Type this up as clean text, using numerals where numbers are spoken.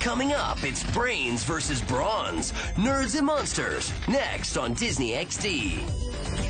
Coming up, it's Brains versus Bronze. Nerds and Monsters. Next on Disney XD.